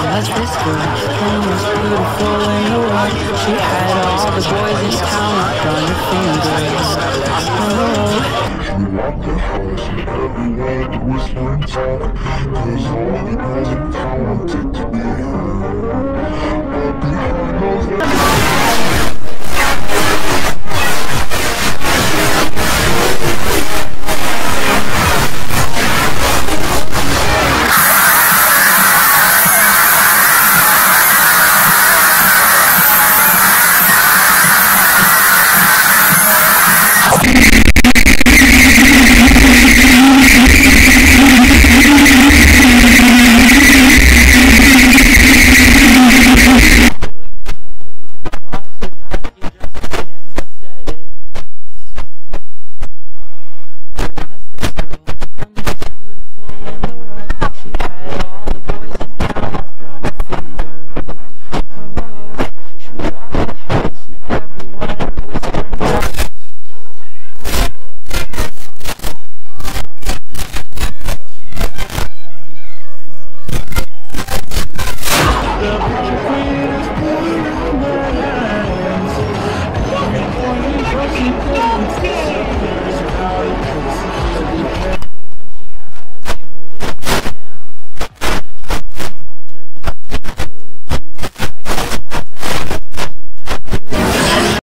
was this girl, the most beautiful in the world. She had all the boys in town up on her fingers. Oh. She walked the house and everyone was whispering talk, 'cause all the girls in